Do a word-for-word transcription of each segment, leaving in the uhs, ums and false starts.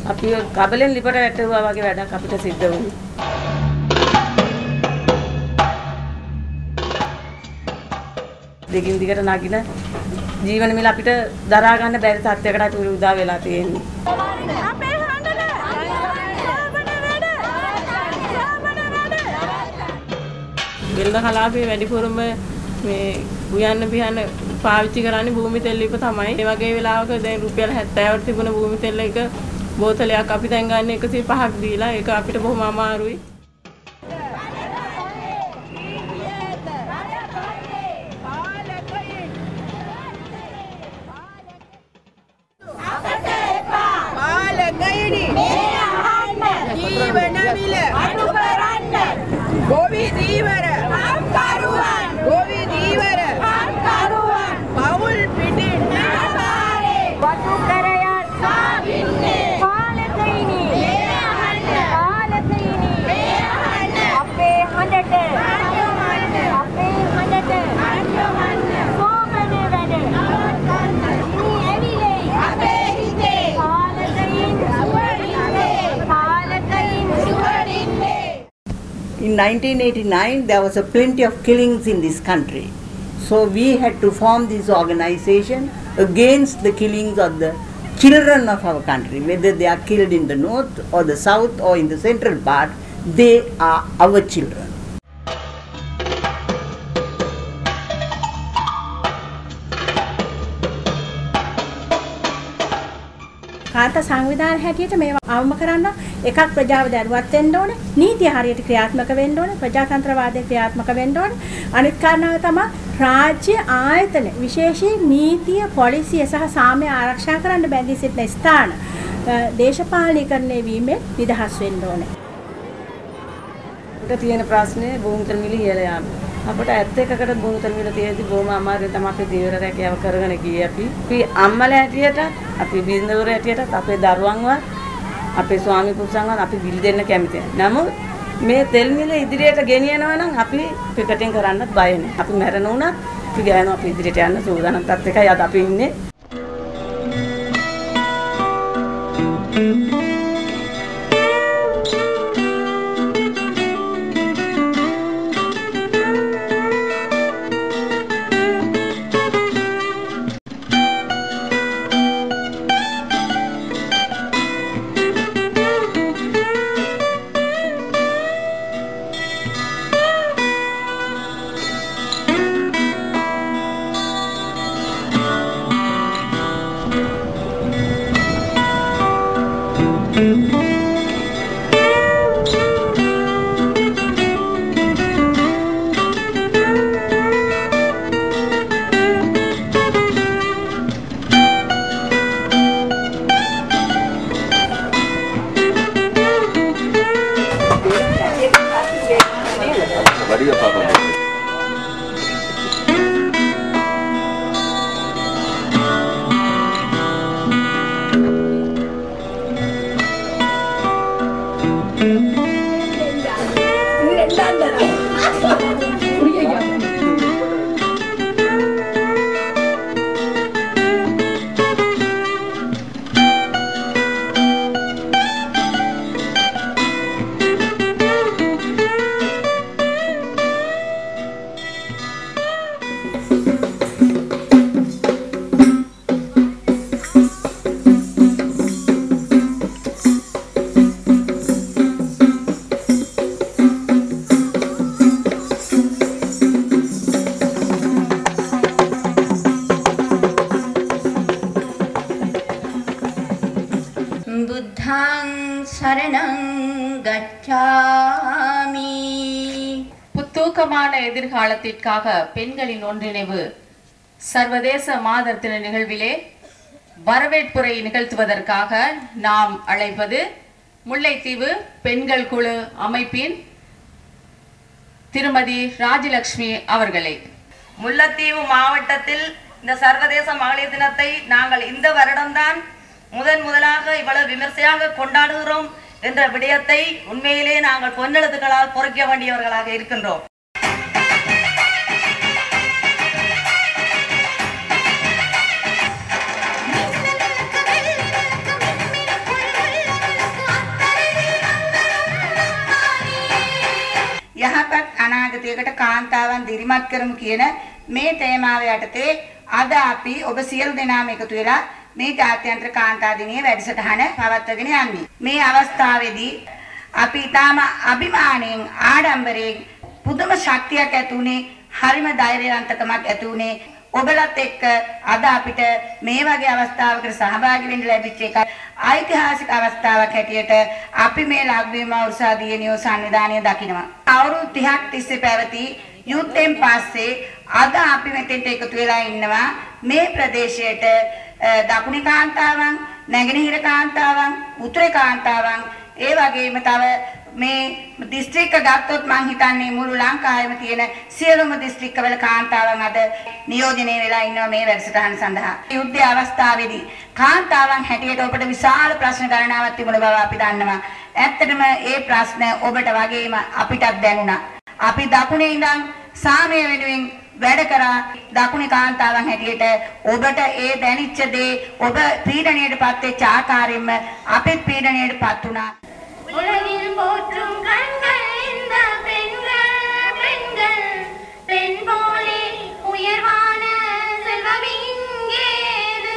අපි කබලෙන් ලිපට වැටුවා වගේ වැඩක් අපිට සිද්ධ වුණා. දෙකින් දිගට නගින ජීවන මිල අපිට දරා ගන්න බැරි තත්යකට අපි උදා වෙලා තියෙන්නේ. වෙළඳ කලාපයේ වැඩිපුරම මේ උයන්න පියන්න පාවිච්චි කරන්නේ භූමි තෙල් ලිප තමයි. ඒ වගේ වෙලාවක දැන් රුපියල් හැත්තෑවට තිබුණ භූමි තෙල් එක බෝතලයක් අපි දැන් ගන්න එකසිය පහක් දීලා ඒක අපිට බොහොම අමාරුයි. In nineteen eighty-nine, there was a plenty of killings in this country. So we had to form this organization against the killings of the children of our country. Whether they are killed in the north or the south or in the central part, they are our children. කාර්ත සංවිධාන හැටියට මේව අවම කරන්න එකක් ප්‍රජාව දැනුවත් වෙන්න ඕනේ, නීතිය හරියට ක්‍රියාත්මක වෙන්න ඕනේ, ප්‍රජාතන්ත්‍රවාදය ක්‍රියාත්මක වෙන්න ඕනේ. අනිත් කාරණාව තමයි රාජ්‍ය ආයතන විශේෂයෙන් නීතිය, පොලිසිය සහ සාමය ආරක්ෂා කරන්න බැඳී සිටින ස්ථාන දේශපාලනීකරණය වීමෙන් නිදහස් වෙන්න ඕනේ. අපිට තියෙන ප්‍රශ්නේ භූමිතල මිල ඉහළ යාම. අපිට ඇත්ත එකකට භූමිතල මිල තියෙද්දි බොහොම අමාරුයි තමයි අපි දීවර රැකියාව කරගෙන ගියේ අපි. අපි අම්මලා හැටියට, අපි බිරිඳවරු හැටියට, අපේ දරුවන්වත්, අපේ ස්වාමි පුරුෂයන්වත් අපි බිල් දෙන්න කැමති නැහැ. නමුත් මේ තෙල් මිල ඉදිරියට ගෙනියනවා නම් අපි පිටටින් කරන්නත් බය නැහැ. අපි මැරෙන උනත් අපි ගෑනවා අපි ඉදිරියට යන්න සූදානම් තත්ත්වයකයි අද අපි ඉන්නේ. புத்தூக்கமான எதிர்காலத்திற்காக பெண்களின் ஒன்றிணைவு சர்வதேச மாதர் தின நிகழ்விலே வரவேற்புரை நிகழ்த்துவதற்காக நாம் அழைப்பது முல்லைத்தீவு பெண்கள் குழு அமைப்பின் திருமதி ராஜலட்சுமி அவர்களை. முல்லைத்தீவு மாவட்டத்தில் இந்த சர்வதேச மகளிர் தினத்தை நாங்கள் இந்த வருடம்தான் முதன் முதலாக இவ்வளவு விமர்சையாக கொண்டாடுகிறோம் என்ற விடயத்தை உண்மையிலே நாங்கள் பொன்னெழுத்துக்களால் பொறிக்க வேண்டியவர்களாக இருக்கின்றோம். ප්‍රජාවන් දිරිමත් කරමු කියන මේ තේමාව යටතේ අද අපි ඔබ සියලු දෙනාම එකතු වෙලා මේ ජාත්‍යන්තර කාන්තා දිනයේ වැඩසටහන පවත්වාගෙන යන්නේ. මේ අවස්ථාවේදී අපි ඊටම අභිමාණයෙන් ආඩම්බරයෙන් පුදුම ශක්තියක් ඇති උනේ, හරිම ධෛර්යවන්තකමක් ඇති උනේ ඔබලත් එක්ක අද අපිට මේ වගේ අවස්ථාවකට සහභාගී වෙන්න ලැබිච්ච එක ඓතිහාසික අවස්ථාවක් හැටියට අපි මේ ලක්බිම උත්සාහ දියණියෝ සංවිධානය දකිනවා. අවුරුදු තිහක් තිස්සේ පැවති යුද්ධෙන් පස්සේ අද අපි මෙතෙන්ට එකතු වෙලා ඉන්නවා මේ ප්‍රදේශයට දකුණේ කාන්තාවන්, නැගෙනහිර කාන්තාවන්, උතුරේ කාන්තාවන්, ඒ වගේම තව මේ දිස්ත්‍රික්ක ගත්තොත් මං හිතන්නේ මුළු ලංකාවෙම තියෙන සියලුම දිස්ත්‍රික්කවල කාන්තාවන් අද නියෝජනය වෙලා ඉන්නවා මේ වැඩසටහන සඳහා. යුද්ධයේ අවස්ථාවේදී කාන්තාවන් හැටියට ඔබට විශාල ප්‍රශ්න ගණනාවක් තිබුණ බව අපි දන්නවා. ඇත්තටම ඒ ප්‍රශ්න ඔබට වගේම අපිටත් දැනුණා. අපි දකුණේ ඉඳන් සාමය වෙනුවෙන් වැඩ කරා. දකුණේ කාන්තාවන් හැටියට ඔබට ඒ දැනිච්ච දේ ඔබ පීඩණයට පත් වෙච්ච ආකාරයෙන්ම අපේ පීඩණයට පත් වුණා. உலகில் போற்றும் கண்கள் இந்த பெண்கள் பெண்கள் பெண் போலே உயர்வான செல்வம் இங்கேது.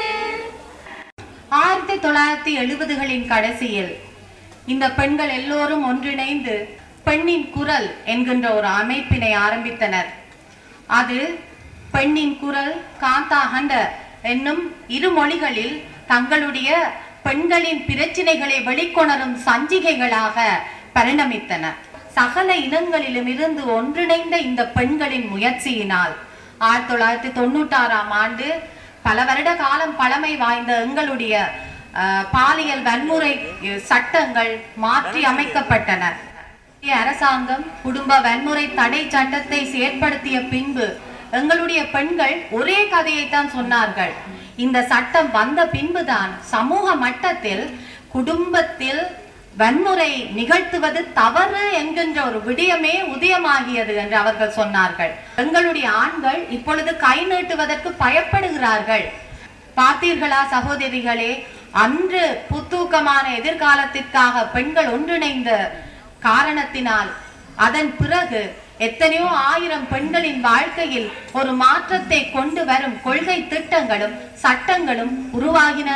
ஆயிரத்தி தொள்ளாயிரத்தி எழுபதுகளின் கடைசியில் இந்த பெண்கள் எல்லோரும் ஒன்றிணைந்து பெண்ணின் குரல் என்கின்ற ஒரு அமைப்பினை ஆரம்பித்தனர். அது பெண்ணின் குரல் காந்தா ஹண்ட என்னும் இரு மொழிகளில் தங்களுடைய பெண்களின் பிரச்சினைகளை வெளிக்கொணரும் சஞ்சிகைகளாக பரிணமித்தன. சகல இனங்களிலும் இருந்து ஒன்றிணைந்த இந்த பெண்களின் முயற்சியினால் ஆயிரத்தி தொள்ளாயிரத்தி தொண்ணூற்றி ஆறாம் ஆண்டு பல வருட காலம் பழமை வாய்ந்த எங்களுடைய பாலியல் வன்முறை சட்டங்கள் மாற்றி அமைக்கப்பட்டன. அரசாங்கம் குடும்ப வன்முறை தடை சட்டத்தை செயற்படுத்திய பின்பு எங்களுடைய பெண்கள் ஒரே கதையைத்தான் சொன்னார்கள். இந்த சட்டம் வந்த பின்புதான் சமூக மட்டத்தில் குடும்பத்தில் வன்முறை நிகழ்த்துவது தவறு என்கின்ற ஒரு விடயமே உதயமாகியது என்று அவர்கள் சொன்னார்கள். எங்களுடைய ஆண்கள் இப்பொழுது கை நீட்டுவதற்கு பயப்படுகிறார்கள். பார்த்தீர்களா சகோதரிகளே, அன்று புத்தூக்கமான எதிர்காலத்திற்காக பெண்கள் ஒன்றிணைந்த காரணத்தினால் அதன் பிறகு எத்தனையோ ஆயிரம் பெண்களின் வாழ்க்கையில் ஒரு மாற்றத்தை கொண்டு வரும் கொள்கை திட்டங்களும் சட்டங்களும் உருவாகின.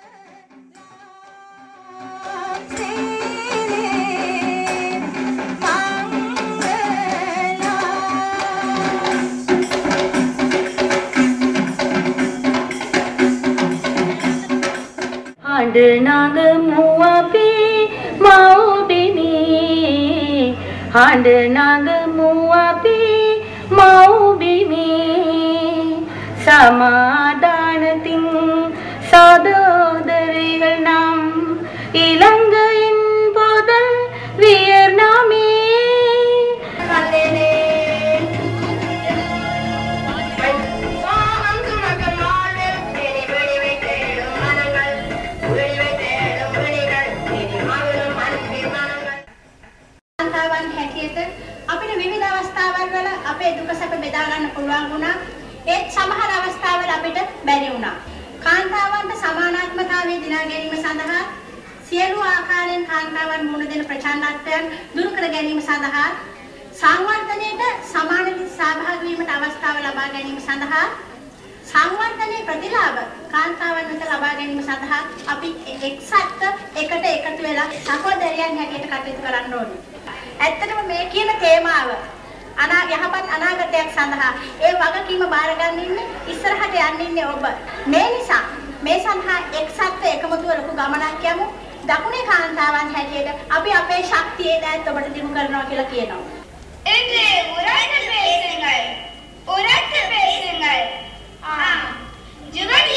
ஆண்டு நாங்க மூவாபி மாவுபினி ஆண்டு நாங்க மூவாபி மாவுபினி சமாதானத்தின் சகோதரிகள் நாம் இலங்கையின் போதல் வியர்நாமே අපිට විවිධ අවස්ථාවල් වල අපේ දුක සැප බෙදා ගන්න පුළුවන් වුණා. ඒත් සමහර අවස්ථාවල අපිට බැරි වුණා. කාන්තාවන්ට සමානාත්මතාවය දිනා ගැනීම සඳහා සියලු ආකාරයෙන් කාන්තාවන් මුහුණ දෙන ප්‍රචණ්ඩත්වයන් දුරු කර ගැනීම සඳහා සංවර්ධනයේට සමාන ලෙස සහභාගී වීමට අවස්ථාව ලබා ගැනීම සඳහා සංවර්ධනයේ ප්‍රතිලාභ කාන්තාවන් වෙත ලබා ගැනීම සඳහා අපි එක්සත්ව එකට එකතු වෙලා සහෝදරයන් හැටියට කටයුතු කරන්න ඕනේ. ඇත්තටම මේ කියන තේමාව අනා යහපත් අනාගතයක් සඳහා ඒ වගකීම බාර ගන්න ඉන්නේ ඉස්සරහට යන්න ඉන්නේ ඔබ. මේ නිසා මේ සඳහා එක්සත්ව එකමුතුව ලොකු ගමනක් යමු. දකුණේ කාන්තාවන් හැටියට අපි අපේ ශක්තියේ දෑත් ඔබට දිනු කරනවා කියලා කියනවා. என்று உரத்து பேசுங்கள் உரத்து பேசுங்கள் ஆ ஜுகடி